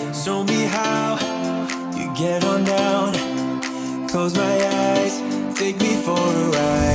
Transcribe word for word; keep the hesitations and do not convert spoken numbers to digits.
Show me how you get on down. Close my eyes, take me for a ride.